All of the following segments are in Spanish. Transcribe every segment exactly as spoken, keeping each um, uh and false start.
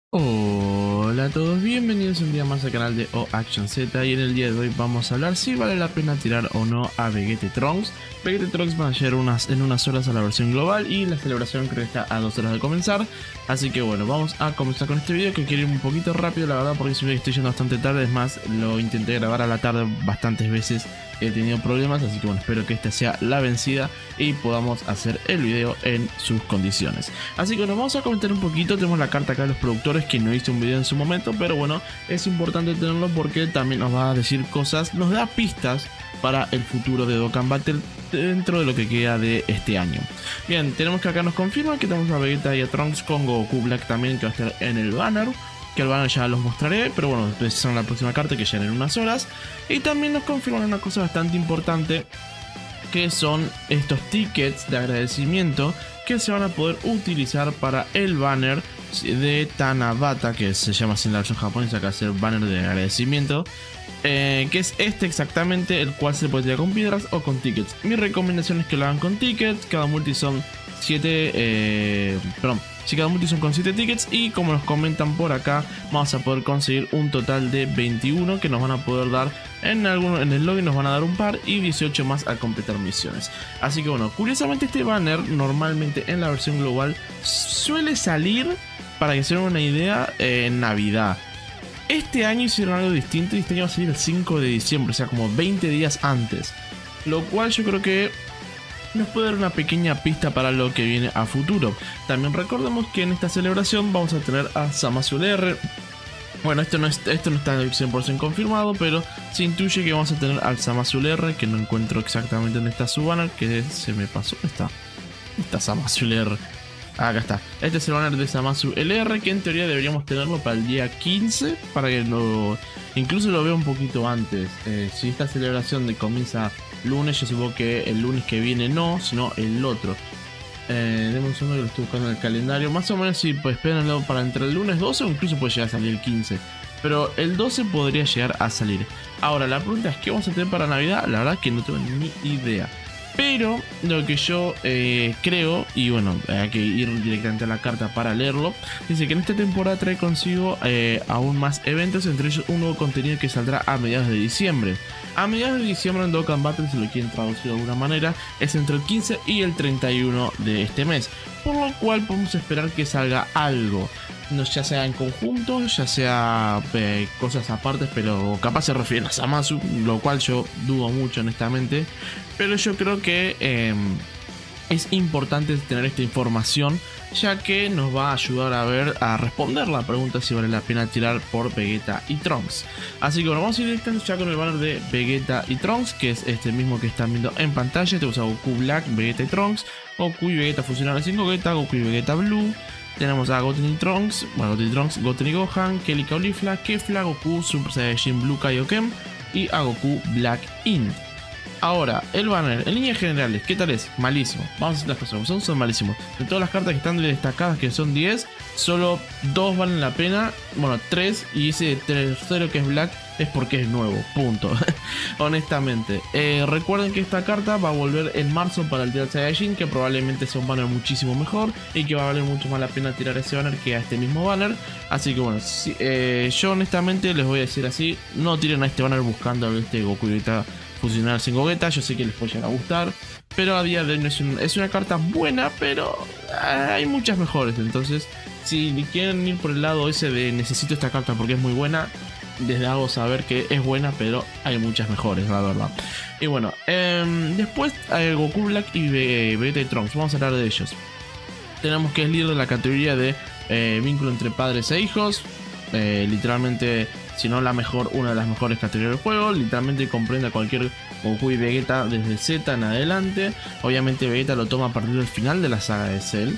Hola a todos, bienvenidos un día más al canal de O Action Z y en el día de hoy vamos a hablar si vale la pena tirar o no a Vegeta Trunks. Vegeta Trunks va a llegar unas, en unas horas a la versión global y la celebración creo que está a dos horas de comenzar. Así que bueno, vamos a comenzar con este video que quiero ir un poquito rápido la verdad porque si me estoy yendo bastante tarde, es más, lo intenté grabar a la tarde bastantes veces. He tenido problemas, así que bueno, espero que esta sea la vencida y podamos hacer el video en sus condiciones. Así que nos vamos a comentar un poquito. Tenemos la carta acá de los productores que no hice un video en su momento, pero bueno, es importante tenerlo porque también nos va a decir cosas, nos da pistas para el futuro de Dokkan Battle dentro de lo que queda de este año. Bien, tenemos que acá nos confirma que tenemos a Vegeta y a Trunks con Goku Black también, que va a estar en el banner. Que el banner ya los mostraré, pero bueno, esa es la próxima carta que llegan en unas horas. Y también nos confirman una cosa bastante importante, que son estos tickets de agradecimiento que se van a poder utilizar para el banner de Tanabata, que se llama así en la versión japonesa, que va a ser banner de agradecimiento. Eh, que es este exactamente, el cual se puede tirar con piedras o con tickets. Mi recomendación es que lo hagan con tickets. Cada multi son siete, eh, perdón, si cada multi son con siete tickets, y como nos comentan por acá, vamos a poder conseguir un total de veintiuno que nos van a poder dar en alguno, en el login nos van a dar un par y dieciocho más al completar misiones. Así que bueno, curiosamente este banner normalmente en la versión global suele salir, para que se den una idea, eh, en Navidad. Este año hicieron algo distinto y este año va a salir el cinco de diciembre, o sea como veinte días antes, lo cual yo creo que nos puede dar una pequeña pista para lo que viene a futuro. También recordemos que en esta celebración vamos a tener a Zamasu L R. Bueno, esto no, es, esto no está cien por ciento confirmado, pero se intuye que vamos a tener al Zamasu L R, que no encuentro exactamente dónde está su banner, que se me pasó. ¿Dónde está? ¿Dónde está Zamasu L R? Ah, acá está. Este es el banner de Zamasu L R, que en teoría deberíamos tenerlo para el día quince, para que lo... incluso lo vea un poquito antes. Eh, si esta celebración de comienza lunes, yo supongo que el lunes que viene no, sino el otro. Eh, Demos un segundo que lo estoy buscando en el calendario. Más o menos sí, pues espérenlo para entre el lunes doce o incluso puede llegar a salir el quince. Pero el doce podría llegar a salir. Ahora, la pregunta es, ¿qué vamos a tener para Navidad? La verdad que no tengo ni idea. Pero lo que yo eh, creo, y bueno, hay que ir directamente a la carta para leerlo, dice que en esta temporada trae consigo eh, aún más eventos, entre ellos un nuevo contenido que saldrá a mediados de diciembre. A mediados de diciembre en Dokkan Battle, si lo quieren traducir de alguna manera, es entre el quince y el treinta y uno de este mes. Por lo cual podemos esperar que salga algo. No, ya sea en conjunto, ya sea eh, cosas aparte, pero capaz se refieren a Zamasu, lo cual yo dudo mucho honestamente. Pero yo creo que eh, es importante tener esta información, ya que nos va a ayudar a ver, a responder la pregunta si vale la pena tirar por Vegeta y Trunks. Así que bueno, vamos a ir directamente ya con el banner de Vegeta y Trunks, que es este mismo que están viendo en pantalla. Tenemos a Goku Black, Vegeta y Trunks, Goku y Vegeta fusionados en Gogeta, Goku y Vegeta Blue. Tenemos a Goten y Trunks, bueno, Goten y Trunks, Goten y Gohan, Kelly Caulifla, Kefla, Goku, Super Saiyajin Blue Kaioken y a Goku Black Int. Ahora, el banner, en líneas generales, ¿qué tal es? Malísimo. Vamos a hacer las cosas, son, son malísimos. De todas las cartas que están destacadas, que son diez, solo dos valen la pena. Bueno, tres, y ese tercero que es Black es porque es nuevo, punto. Honestamente. Eh, recuerden que esta carta va a volver en marzo para el Real Saiyajin, que probablemente sea un banner muchísimo mejor y que va a valer mucho más la pena tirar ese banner que a este mismo banner. Así que bueno, si, eh, yo honestamente les voy a decir así, no tiren a este banner buscando a este Goku y Vegeta fusionar sin Gogeta. Yo sé que les puede llegar a gustar, pero a día de hoy no es, un, es una carta buena, pero hay muchas mejores. Entonces, si quieren ir por el lado ese de necesito esta carta porque es muy buena, les hago saber que es buena, pero hay muchas mejores, la verdad. Y bueno, eh, después eh, Goku Black y Vegeta y Trunks, vamos a hablar de ellos. Tenemos que es líder de la categoría de eh, vínculo entre padres e hijos. Eh, literalmente, si no la mejor, una de las mejores categorías del juego. Literalmente comprende a cualquier Goku y Vegeta desde Z en adelante. Obviamente Vegeta lo toma a partir del final de la saga de Cell.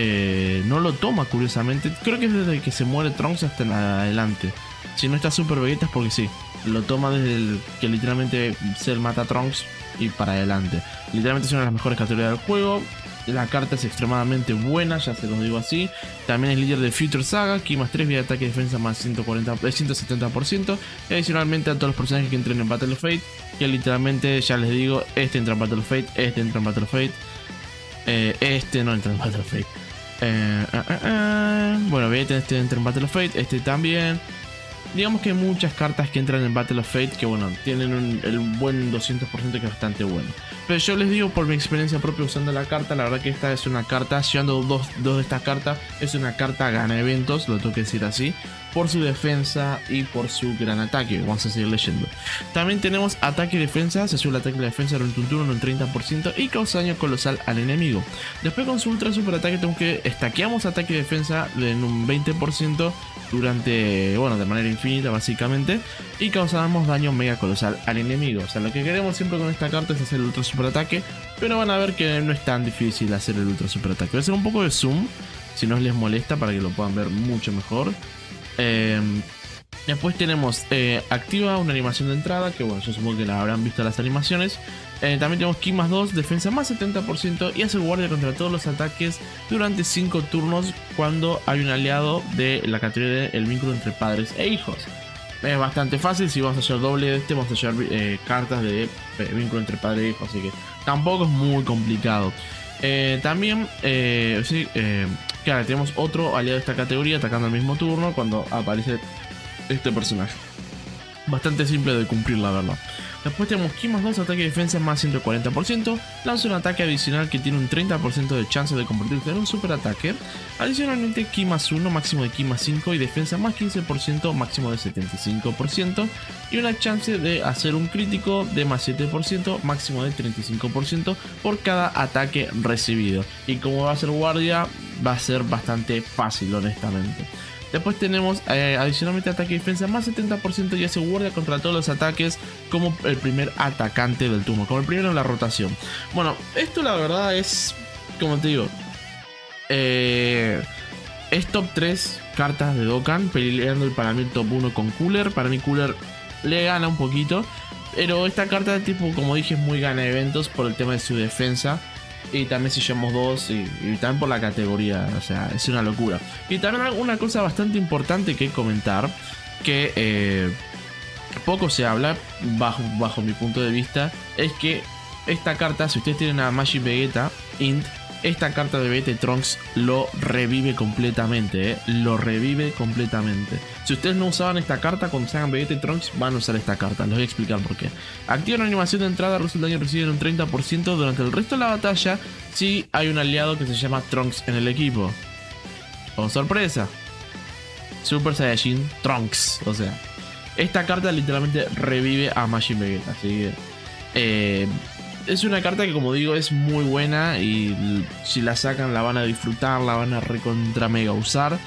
Eh, no lo toma curiosamente, creo que es desde que se muere Trunks hasta en adelante. Si no está Super Vegeta es porque sí, lo toma desde el que literalmente Cell mata a Trunks y para adelante. Literalmente es una de las mejores categorías del juego. La carta es extremadamente buena, ya se los digo así. También es líder de Future Saga, Ki más tres, vida de ataque y defensa más ciento cuarenta, ciento setenta por ciento. Y adicionalmente a todos los personajes que entren en Battle of Fate, que literalmente, ya les digo, este entra en Battle of Fate, este entra en Battle of Fate, eh, este no entra en Battle of Fate. Eh, eh, eh, eh. Bueno, Vegeta este entra en Battle of Fate, este también. Digamos que hay muchas cartas que entran en Battle of Fate que, bueno, tienen un, el buen doscientos por ciento que es bastante bueno. Pero yo les digo por mi experiencia propia usando la carta, la verdad que esta es una carta, llevando dos, dos de estas cartas, es una carta gana eventos, lo tengo que decir así, por su defensa y por su gran ataque. Vamos a seguir leyendo. También tenemos ataque y defensa, se sube el ataque y la defensa durante un turno en un treinta por ciento y causa daño colosal al enemigo. Después con su ultra super ataque tenemos que estaqueamos ataque y defensa en un veinte por ciento durante, bueno, de manera infinita básicamente, y causamos daño mega colosal al enemigo. O sea, lo que queremos siempre con esta carta es hacer el ultra super ataque, pero van a ver que no es tan difícil hacer el ultra super ataque. Voy a hacer un poco de zoom, si no les molesta, para que lo puedan ver mucho mejor. Eh, después tenemos eh, activa una animación de entrada, que bueno, yo supongo que la habrán visto las animaciones. Eh, también tenemos Ki más dos, defensa más setenta por ciento y hace guardia contra todos los ataques durante cinco turnos cuando hay un aliado de la categoría del vínculo entre padres e hijos. Es bastante fácil, si vamos a hacer doble de este vamos a llevar eh, cartas de eh, vínculo entre padre e hijo, así que tampoco es muy complicado. Eh, también, eh, sí, eh, claro, tenemos otro aliado de esta categoría atacando al mismo turno cuando aparece este personaje. Bastante simple de cumplir, la verdad. Después tenemos Ki más dos, ataque y defensa más ciento cuarenta por ciento. Lanza un ataque adicional que tiene un treinta por ciento de chance de convertirse en un super ataque. Adicionalmente Ki más uno, máximo de Ki más cinco y defensa más quince por ciento, máximo de setenta y cinco por ciento. Y una chance de hacer un crítico de más siete por ciento, máximo de treinta y cinco por ciento por cada ataque recibido. Y como va a ser guardia, va a ser bastante fácil, honestamente. Después tenemos eh, adicionalmente ataque y defensa más setenta por ciento y hace guardia contra todos los ataques como el primer atacante del turno, como el primero en la rotación. Bueno, esto la verdad es, como te digo, eh, es top tres cartas de Dokkan, peleando para mí el top uno con Cooler. Para mí Cooler le gana un poquito, pero esta carta tipo, como dije, es muy gana eventos por el tema de su defensa. Y también si llevamos dos y, y también por la categoría, o sea, es una locura. Y también una cosa bastante importante que comentar, que eh, poco se habla, bajo, bajo mi punto de vista, es que esta carta, si ustedes tienen a Majin Vegeta Int, esta carta de Vegeta Trunks lo revive completamente, ¿eh? Lo revive completamente. Si ustedes no usaban esta carta, cuando se hagan Vegeta Trunks van a usar esta carta. Les voy a explicar por qué. Activa una animación de entrada, reduce el daño recibido en un treinta por ciento durante el resto de la batalla si hay un aliado que se llama Trunks en el equipo. Oh, sorpresa. Super Saiyajin Trunks. O sea, esta carta literalmente revive a Majin Vegeta. Así que... Eh, es una carta que, como digo, es muy buena y si la sacan la van a disfrutar, la van a recontra mega usar.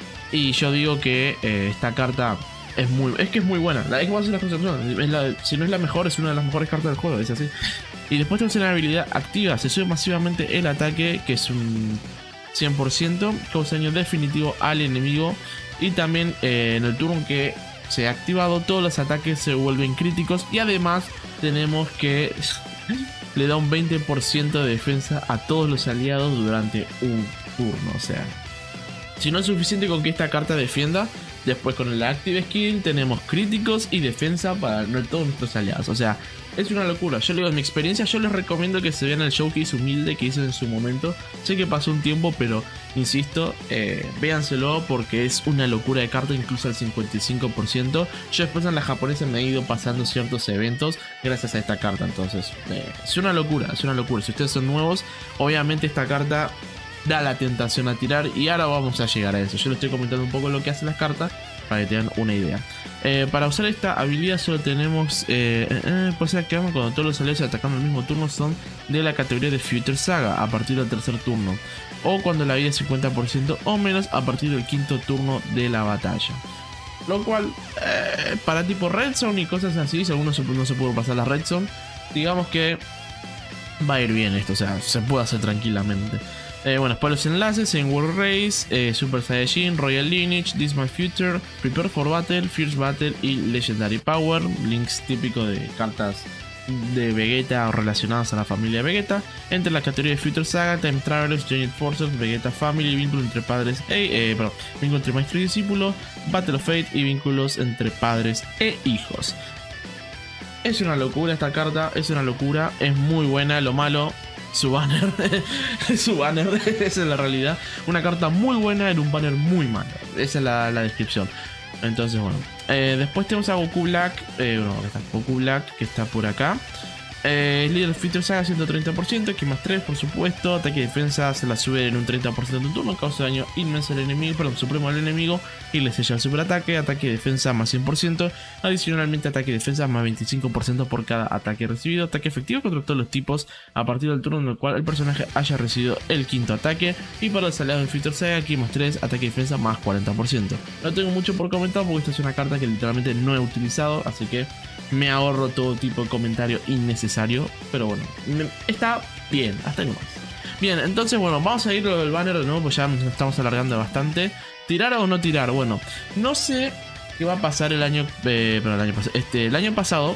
Y yo digo que eh, esta carta es muy es que es muy buena. La, es que va a ser las cosas, es la, si no es la mejor, es una de las mejores cartas del juego, es así. Y después tenemos una habilidad activa, se sube masivamente el ataque, que es un cien por ciento, causa daño definitivo al enemigo. Y también eh, en el turno que se ha activado, todos los ataques se vuelven críticos. Y además tenemos que... le da un veinte por ciento de defensa a todos los aliados durante un turno. O sea, si no es suficiente con que esta carta defienda, después con el Active Skill tenemos críticos y defensa para todos nuestros aliados. O sea, es una locura. Yo le digo, en mi experiencia, yo les recomiendo que se vean el showcase humilde que hice en su momento. Sé que pasó un tiempo, pero insisto, eh, véanselo porque es una locura de carta, incluso al cincuenta y cinco por ciento. Yo después en la japonesa me he ido pasando ciertos eventos gracias a esta carta. Entonces, eh, es una locura, es una locura. Si ustedes son nuevos, obviamente esta carta da la tentación a tirar y ahora vamos a llegar a eso. Yo les estoy comentando un poco lo que hacen las cartas para que tengan una idea. Eh, para usar esta habilidad solo tenemos eh, eh, puede ser activada cuando todos los aliados atacando el mismo turno son de la categoría de Future Saga a partir del tercer turno, o cuando la vida es cincuenta por ciento o menos a partir del quinto turno de la batalla. Lo cual eh, para tipo Red Zone y cosas así, si alguno no se puede pasar la Red Zone, digamos que va a ir bien esto, o sea, se puede hacer tranquilamente. Eh, bueno, después los enlaces en World Race, eh, Super Saiyajin, Royal Lineage, This My Future, Prepare for Battle, Fierce Battle y Legendary Power. Links típicos de cartas de Vegeta o relacionadas a la familia Vegeta. Entre la categoría de Future Saga, Time Travelers, Journey Forces, Vegeta Family, vínculo entre padres e, eh, perdón, vínculo entre maestro y discípulo, Battle of Fate y vínculos entre padres e hijos. Es una locura esta carta, es una locura, es muy buena. Lo malo su banner. Su banner, esa es la realidad. Una carta muy buena en un banner muy malo. Esa es la, la descripción. Entonces, bueno. Eh, después tenemos a Goku Black. Eh, bueno, acá está Goku Black, que está por acá. Eh, líder Future Saga ciento treinta por ciento, que más tres por supuesto. Ataque y defensa se la sube en un treinta por ciento de un turno. Causa daño inmenso al enemigo, perdón, supremo al enemigo. Y le sella el superataque. Ataque y defensa más cien por ciento. Adicionalmente ataque y defensa más veinticinco por ciento por cada ataque recibido. Ataque efectivo contra todos los tipos a partir del turno en el cual el personaje haya recibido el quinto ataque. Y para los aliados de Future Saga, aquí más tres, ataque y defensa más cuarenta por ciento. No tengo mucho por comentar porque esta es una carta que literalmente no he utilizado, así que me ahorro todo tipo de comentario innecesario. Pero bueno, está bien, hasta ahí nomás. Bien, entonces bueno, vamos a ir lo del banner de nuevo, pues ya nos estamos alargando bastante. ¿Tirar o no tirar? Bueno, no sé qué va a pasar el año... Eh, pero el año pasado... Este, el año pasado...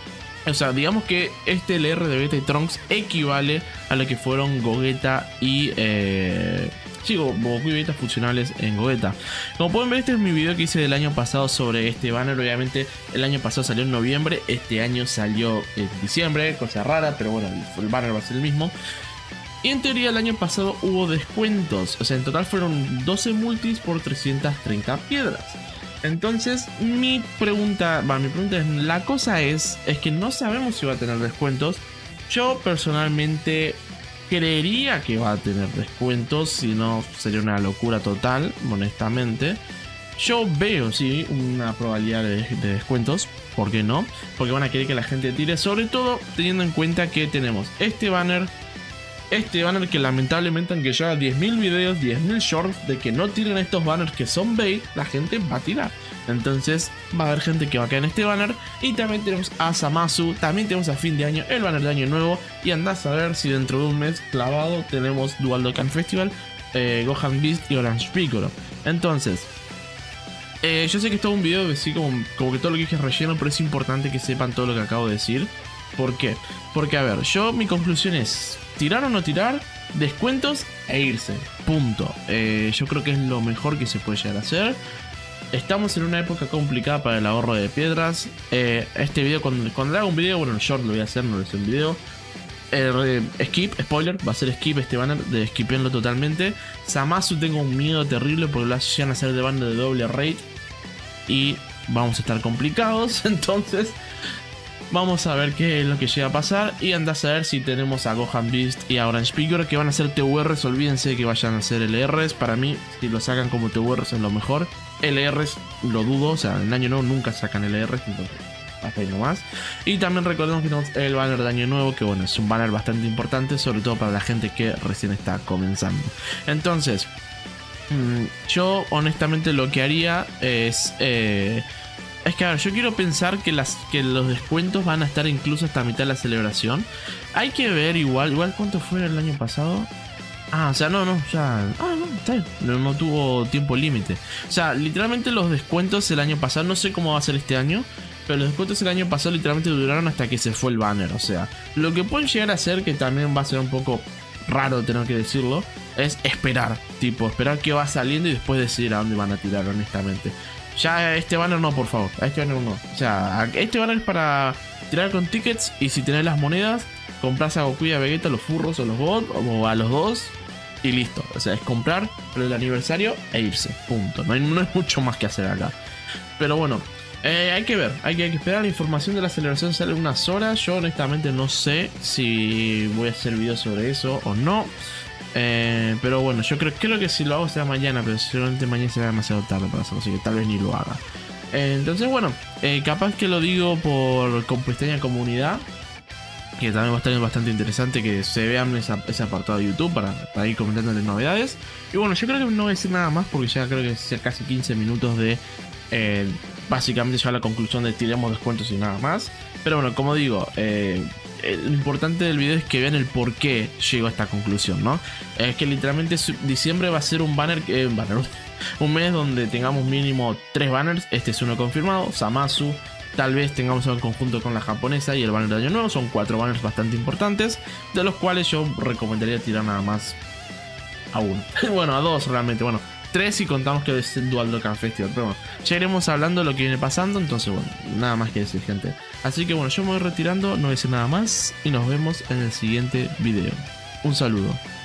O sea, digamos que este L R de Vegeta y Trunks equivale a lo que fueron Gogeta y... Eh, sí, Goku y Vegeta funcionales en Gogeta. Como pueden ver, este es mi video que hice del año pasado sobre este banner. Obviamente el año pasado salió en noviembre, este año salió en diciembre, cosa rara, pero bueno, el banner va a ser el mismo. Y en teoría el año pasado hubo descuentos, o sea, en total fueron doce multis por trescientas treinta piedras. Entonces, mi pregunta, va, mi pregunta es, la cosa es, es que no sabemos si va a tener descuentos. Yo personalmente creería que va a tener descuentos, si no sería una locura total, honestamente. Yo veo, sí, una probabilidad de, de descuentos, ¿por qué no? Porque van a querer que la gente tire, sobre todo teniendo en cuenta que tenemos este banner, este banner que lamentablemente, aunque yo haga diez mil videos, diez mil shorts de que no tiren estos banners que son bait, la gente va a tirar. Entonces va a haber gente que va a caer en este banner. Y también tenemos a Zamasu, también tenemos a fin de año el banner de año nuevo. Y andás a ver si dentro de un mes clavado tenemos Dual Dokkan Festival, eh, Gohan Beast y Orange Piccolo. Entonces, eh, yo sé que esto es un video que sí, como, como que todo lo que dije es relleno, pero es importante que sepan todo lo que acabo de decir. ¿Por qué? Porque a ver, yo mi conclusión es: tirar o no tirar, descuentos e irse. Punto. Eh, yo creo que es lo mejor que se puede llegar a hacer. Estamos en una época complicada para el ahorro de piedras. Eh, este video, cuando, cuando haga un video, bueno, el short lo voy a hacer, no lo hice un video. Eh, skip, spoiler, va a ser skip este banner, de skipenlo totalmente. Zamasu tengo un miedo terrible porque lo llegan a hacer de banner de doble rate. Y vamos a estar complicados, entonces... Vamos a ver qué es lo que llega a pasar. Y andás a ver si tenemos a Gohan Beast y a Orange Piccolo, que van a ser T U Rs. Olvídense que vayan a ser L Rs. Para mí, si lo sacan como T U Rs es lo mejor. L Rs lo dudo, o sea, en año nuevo nunca sacan L Rs, entonces hasta ahí nomás. Y también recordemos que tenemos el banner de año nuevo, que bueno, es un banner bastante importante, sobre todo para la gente que recién está comenzando. Entonces, mmm, yo honestamente lo que haría es... Eh, Es que a ver, yo quiero pensar que, las, que los descuentos van a estar incluso hasta mitad de la celebración. Hay que ver igual, igual cuánto fue el año pasado. Ah, o sea, no, no, ya... Ah, no, está bien. No, no tuvo tiempo límite. O sea, literalmente los descuentos el año pasado, no sé cómo va a ser este año, pero los descuentos el año pasado literalmente duraron hasta que se fue el banner. O sea, lo que pueden llegar a hacer, que también va a ser un poco raro tener que decirlo, es esperar. Tipo, esperar que va saliendo y después decidir a dónde van a tirar, honestamente. Ya este banner no, por favor. A este banner no. O sea, este banner es para tirar con tickets. Y si tenés las monedas, compras a Goku y a Vegeta, los furros o los bots, o a los dos. Y listo. O sea, es comprar el aniversario e irse. Punto. No hay, no hay mucho más que hacer acá. Pero bueno, eh, hay que ver. Hay que, hay que esperar. La información de la celebración sale en unas horas. Yo honestamente no sé si voy a hacer video sobre eso o no. Eh, pero bueno, yo creo, creo que si lo hago será mañana, pero seguramente mañana será demasiado tarde para hacerlo, así que tal vez ni lo haga. Eh, entonces bueno, eh, capaz que lo digo por con pestaña comunidad, que también va a estar bastante interesante que se vean esa, ese apartado de YouTube para, para ir comentándoles novedades. Y bueno, yo creo que no voy a decir nada más porque ya creo que es casi quince minutos de eh, básicamente llevar a la conclusión de tiremos descuentos y nada más. Pero bueno, como digo, eh, lo importante del video es que vean el por qué llego a esta conclusión, ¿no? Es que literalmente diciembre va a ser un banner, eh, un, banner un mes donde tengamos mínimo tres banners. Este es uno confirmado, Zamasu. Tal vez tengamos en conjunto con la japonesa y el banner de año nuevo. Son cuatro banners bastante importantes, de los cuales yo recomendaría tirar nada más a uno. Bueno, a dos realmente, bueno. Tres si contamos que es el Dual Dokkan Festival. Pero bueno, ya iremos hablando de lo que viene pasando. Entonces bueno, nada más que decir, gente. Así que bueno, yo me voy retirando, no voy a decir nada más. Y nos vemos en el siguiente video. Un saludo.